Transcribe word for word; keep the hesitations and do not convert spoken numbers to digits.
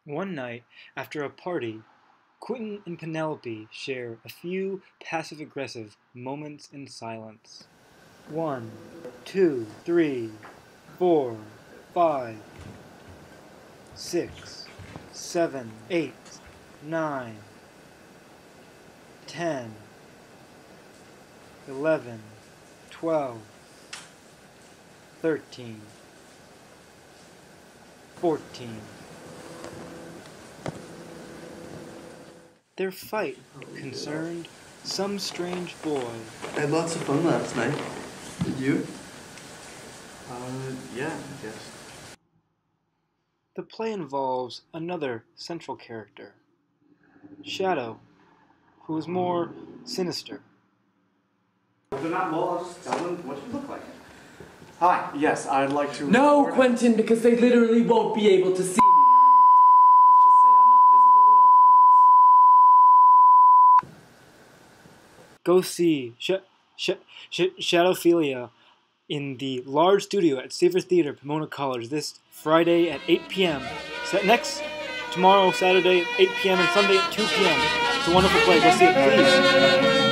One night, after a party, Quentin and Penelope share a few passive-aggressive moments in silence. One, two, three, four, five, six, seven, eight, nine, ten, eleven, twelve, thirteen, fourteen. Their fight concerned some strange boy. I had lots of fun last night. Did you? Uh, yeah, I guess. The play involves another central character, Shadow, who is more sinister. They're not mollusks. Tell them what you look like. Hi, yes, I'd like to... No, Quentin, because they literally won't be able to see me. Let's just say I'm not visible at all times. Go see sh sh sh Shadowphilia in the large studio at Safer Theater, Pomona College this Friday at eight p m Set next tomorrow, Saturday at eight p m and Sunday at two p m It's a wonderful play. Go see it, please.